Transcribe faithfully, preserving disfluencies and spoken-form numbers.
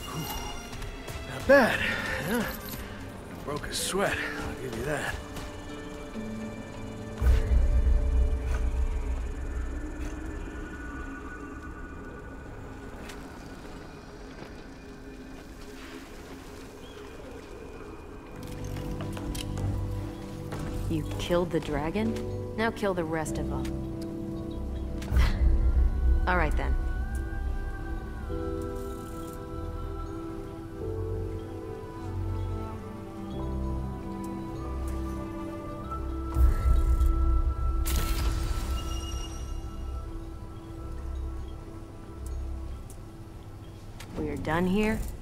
Not bad, yeah? Broke a sweat, I'll give you that. You killed the dragon? Now kill the rest of them. All right then. We're done here?